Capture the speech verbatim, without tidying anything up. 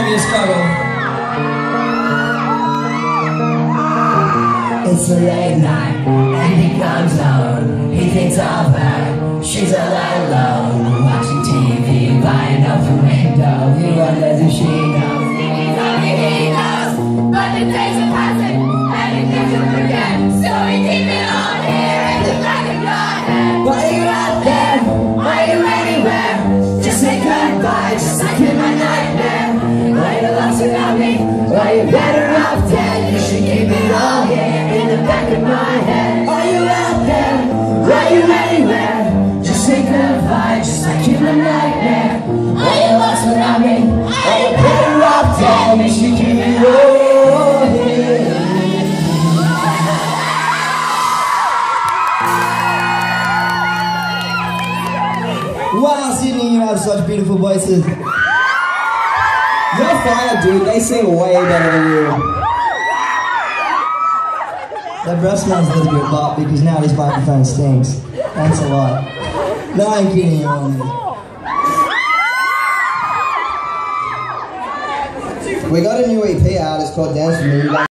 gonna be a struggle. It's a late night and he comes home. He thinks of her, she's all alone, watching T V by an open window. He wonders if she knows. He's only he knows, but the days are passing and he thinks of forget. So he keeps it all here in the back of your head. Are you out there? Are you anywhere? Just say goodbye, just like in my nightmare. Are you lost without me? Are you better off dead? You should keep it all here in the back of my head. Are you out there? Are you anywhere? Just say goodbye, just like in my nightmare. Are you lost without me? Are you better off dead? You should keep it all here. Wow, Sydney, you have such beautiful voices. You're fire, dude. They sing way better than you. That breath smells a little bit hot because now this microphone stinks. Thanks a lot. No, I'm kidding you. We got a new E P out. It's called Dance With Me.